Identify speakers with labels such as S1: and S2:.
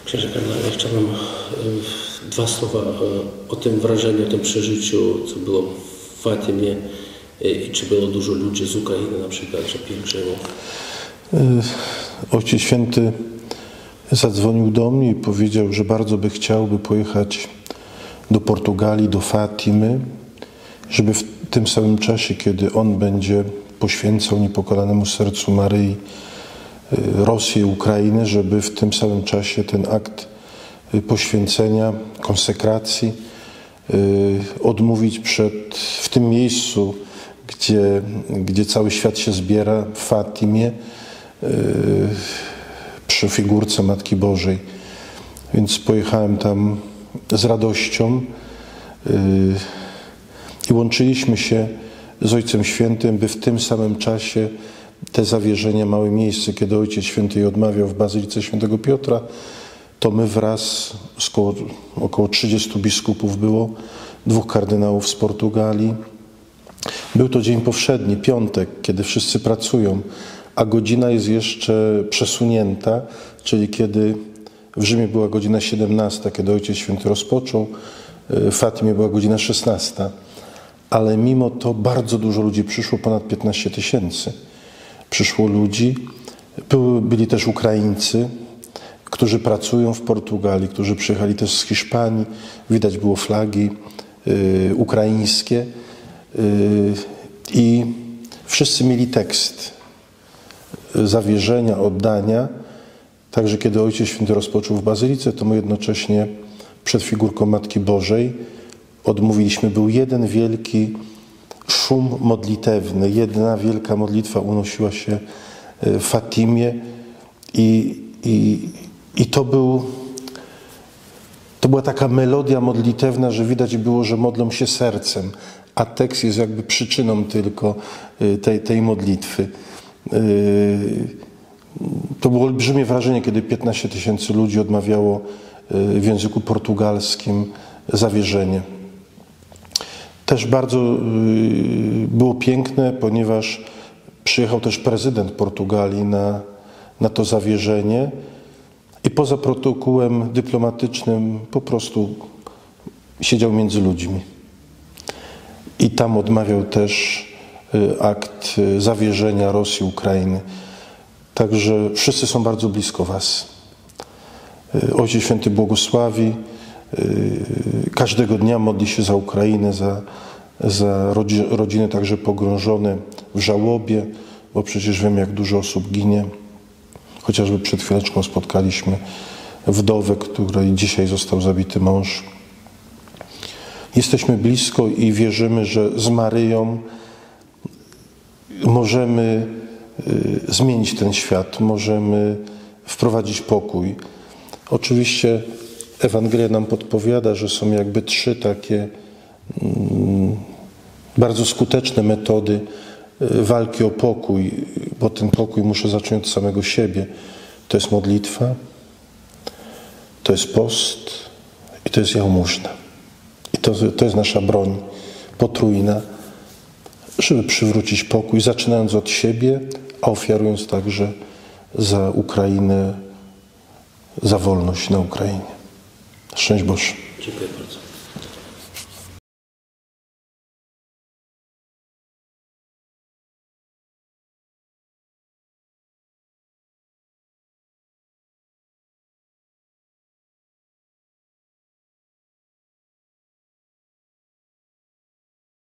S1: Księże Karle, ja chciałbym dwa słowa o tym wrażeniu, o tym przeżyciu, co było w Fatimie i czy było dużo ludzi z Ukrainy na przykład, że pielgrzymo.
S2: Ojciec Święty zadzwonił do mnie i powiedział, że bardzo by chciałby pojechać do Portugalii, do Fatimy, żeby w tym samym czasie, kiedy on będzie poświęcał niepokalanemu sercu Maryi Rosję i Ukrainę, żeby w tym samym czasie ten akt poświęcenia, konsekracji odmówić w tym miejscu, gdzie cały świat się zbiera, w Fatimie, przy figurce Matki Bożej. Więc pojechałem tam z radością i łączyliśmy się z Ojcem Świętym, by w tym samym czasie te zawierzenia miały miejsce. Kiedy Ojciec Święty je odmawiał w Bazylice Świętego Piotra, to my wraz z około 30 biskupów było, 2 kardynałów z Portugalii. Był to dzień powszedni, piątek, kiedy wszyscy pracują, a godzina jest jeszcze przesunięta, czyli kiedy w Rzymie była godzina 17, kiedy Ojciec Święty rozpoczął, w Fatimie była godzina 16. Ale mimo to bardzo dużo ludzi przyszło, ponad 15 000. Przyszło ludzi, byli też Ukraińcy, którzy pracują w Portugalii, którzy przyjechali też z Hiszpanii. Widać było flagi ukraińskie i wszyscy mieli tekst zawierzenia, oddania. Także kiedy Ojciec Święty rozpoczął w Bazylice, to my jednocześnie przed figurką Matki Bożej odmówiliśmy. Był jeden wielki szum modlitewny, jedna wielka modlitwa unosiła się w Fatimie i to była taka melodia modlitewna, że widać było, że modlą się sercem, a tekst jest jakby przyczyną tylko tej modlitwy. To było olbrzymie wrażenie, kiedy 15 000 ludzi odmawiało w języku portugalskim zawierzenie. Też bardzo było piękne, ponieważ przyjechał też prezydent Portugalii na to zawierzenie i poza protokołem dyplomatycznym po prostu siedział między ludźmi. I tam odmawiał też akt zawierzenia Rosji, Ukrainy. Także wszyscy są bardzo blisko Was. Ojciec Święty błogosławi. Każdego dnia modli się za Ukrainę, za rodziny także pogrążone w żałobie, bo przecież wiem, jak dużo osób ginie. Chociażby przed chwileczką spotkaliśmy wdowę, której dzisiaj został zabity mąż. Jesteśmy blisko i wierzymy, że z Maryją możemy zmienić ten świat, możemy wprowadzić pokój. Oczywiście Ewangelia nam podpowiada, że są jakby 3 takie bardzo skuteczne metody walki o pokój, bo ten pokój muszę zacząć od samego siebie. To jest modlitwa, to jest post i to jest jałmużna. I to jest nasza broń potrójna, żeby przywrócić pokój, zaczynając od siebie, a ofiarując także za Ukrainę, za wolność na Ukrainie. Szczęść Boże.
S1: Dziękuję bardzo.